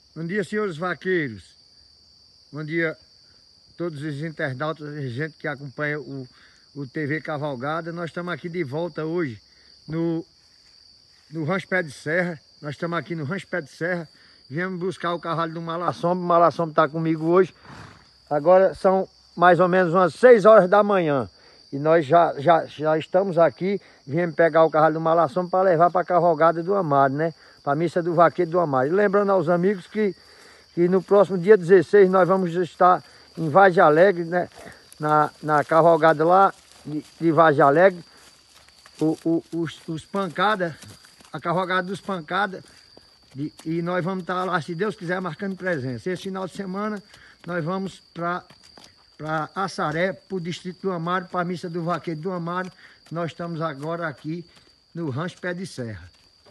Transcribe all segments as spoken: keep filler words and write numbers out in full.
Bom dia, senhores vaqueiros. Bom dia a todos os internautas, a gente que acompanha o, o T V Cavalgada. Nós estamos aqui de volta hoje no, no Rancho Pé de Serra. Nós estamos aqui no Rancho Pé de Serra. Viemos buscar o cavalo do Malassombo. O Malassombo está comigo hoje. Agora são mais ou menos umas seis horas da manhã. E nós já, já, já estamos aqui. Viemos pegar o cavalo do Malassombo para levar para a cavalgada do Amaro, né? Para a missa do vaqueiro do Amaro. E lembrando aos amigos que, que no próximo dia dezesseis nós vamos estar em Vargem Alegre, né? Na, na cavalgada lá de, de Vargem Alegre. O, o, os, os pancadas, a cavalgada dos pancadas. E, e nós vamos estar lá, se Deus quiser, marcando presença. Esse final de semana nós vamos para para Assaré, para o distrito do Amaro, para a missa do vaqueiro do Amaro. Nós estamos agora aqui no Rancho Pé de Serra.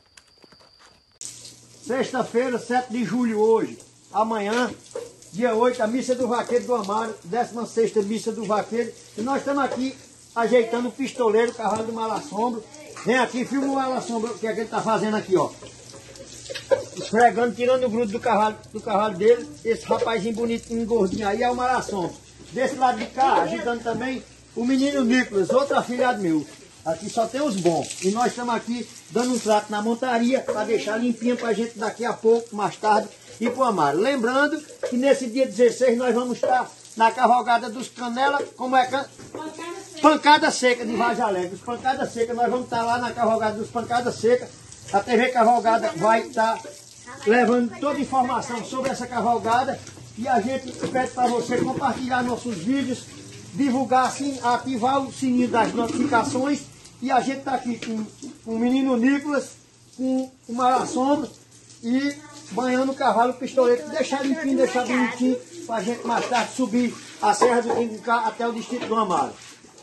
Sexta-feira, sete de julho hoje. Amanhã, dia oito, a missa do vaqueiro do Amaro, décima sexta missa do vaqueiro. E nós estamos aqui ajeitando o pistoleiro, o cavalo do Malassombo. Vem aqui, filma o Malassombo, o que é que ele está fazendo aqui, ó. Esfregando, tirando o grudo do cavalo, do cavalo dele. Esse rapazinho bonitinho, gordinho aí é o Malassombo. Desse lado de cá, ajudando também o menino Nicolas, outro afilhado meu. Aqui só tem os bons. E nós estamos aqui dando um trato na montaria para deixar limpinha para a gente daqui a pouco, mais tarde, ir para o Amaro. Lembrando que nesse dia dezesseis nós vamos estar na cavalgada dos Canela, como é can... Pancada Seca de Vargem Alegre. Os Pancada Seca, nós vamos estar lá na cavalgada dos Pancada Seca. A T V Cavalgada vai estar levando toda a informação sobre essa cavalgada. E a gente pede para você compartilhar nossos vídeos, divulgar assim, ativar o sininho das notificações. E a gente está aqui com, com o menino Nicolas, com o Malassombo e banhando o cavalo pistoleiro. Deixar limpinho, deixar bonitinho, para a gente mais tarde subir a Serra do Tinguicá até o distrito do Amaro.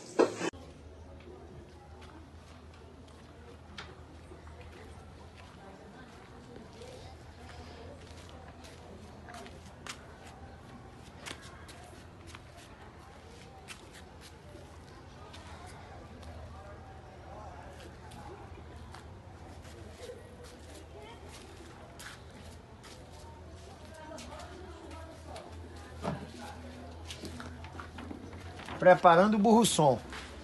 Preparando o burro-som.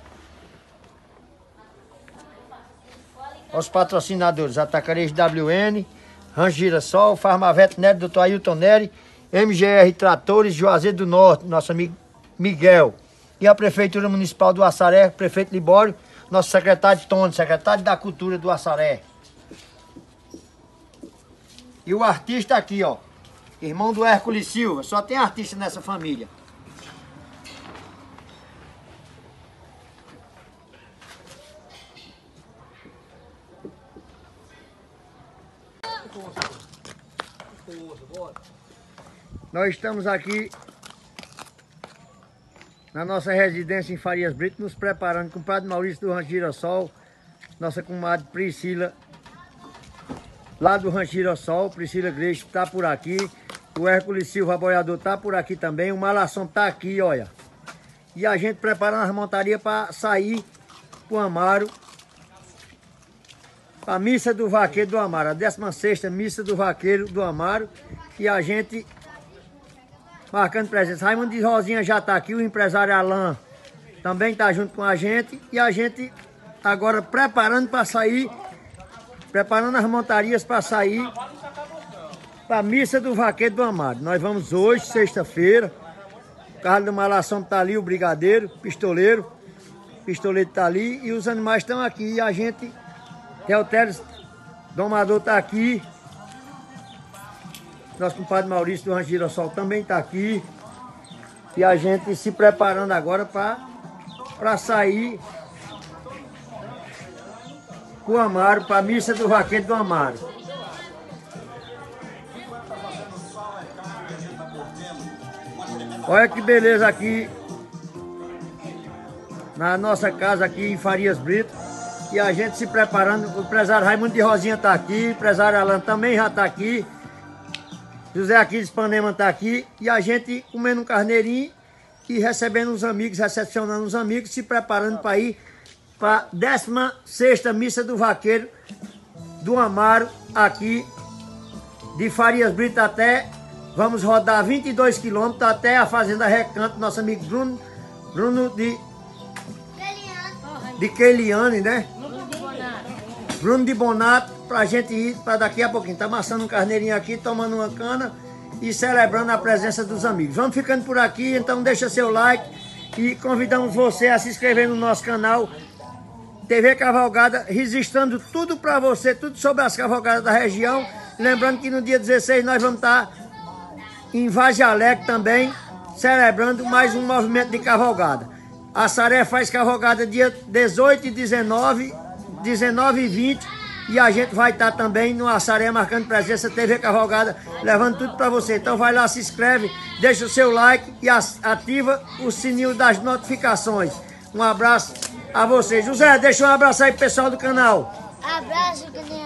Os patrocinadores: Atacarejo W N, Rancho Girassol, Farmavete Nery, doutor Ailton Nery, M G R Tratores, Juazeiro do Norte, nosso amigo Miguel. E a Prefeitura Municipal do Assaré, prefeito Libório, nosso secretário Tony, secretário da Cultura do Assaré. E o artista aqui, ó, irmão do Hércules Silva, só tem artista nessa família. Nós estamos aqui na nossa residência em Farias Brito, nos preparando com o Padre Maurício do Rancho Girassol, nossa comadre Priscila, lá do Rancho Girassol, Priscila Greixo está por aqui, o Hércules Silva Boiador está por aqui também, o Malassombo está aqui, olha. E a gente preparando as montarias para sair para o Amaro, a missa do vaqueiro do Amaro, a décima sexta missa do vaqueiro do Amaro. E a gente marcando presença. Raimundo de Rosinha já está aqui, o empresário Alain também está junto com a gente. E a gente agora preparando para sair, preparando as montarias para sair para a missa do vaqueiro do Amaro. Nós vamos hoje, sexta-feira. O carro do Malassombo está ali, o brigadeiro, pistoleiro. O pistoleiro está ali e os animais estão aqui. E a gente... Teles, domador está aqui. Nosso compadre Maurício do Rancho Girassol também está aqui. E a gente se preparando agora para sair para o Amaro, para a missa do vaqueiro do Amaro. Olha que beleza aqui na nossa casa aqui em Farias Brito. E a gente se preparando, o empresário Raimundo de Rosinha está aqui, o empresário Alan também já está aqui, José Aquiles Panema está aqui, e a gente comendo um carneirinho e recebendo os amigos, recepcionando os amigos, se preparando para ir para a décima sexta missa do vaqueiro do Amaro, aqui de Farias Brito até, vamos rodar vinte e dois quilômetros até a Fazenda Recanto, nosso amigo Bruno, Bruno de, de Keiliane, né? Bruno de Bonato, pra gente ir para daqui a pouquinho. Tá amassando um carneirinho aqui, tomando uma cana e celebrando a presença dos amigos. Vamos ficando por aqui, então deixa seu like e convidamos você a se inscrever no nosso canal T V Cavalgada, registrando tudo para você, tudo sobre as cavalgadas da região. Lembrando que no dia dezesseis nós vamos estar em Vargem Alegre também, celebrando mais um movimento de cavalgada. A Saré faz cavalgada dia dezoito e dezenove, dezenove e vinte, e a gente vai estar também no Assaré marcando presença, T V Cavalgada, levando tudo para você. Então vai lá, se inscreve, deixa o seu like e ativa o sininho das notificações. Um abraço a você. José, deixa um abraço aí pro pessoal do canal. Abraço,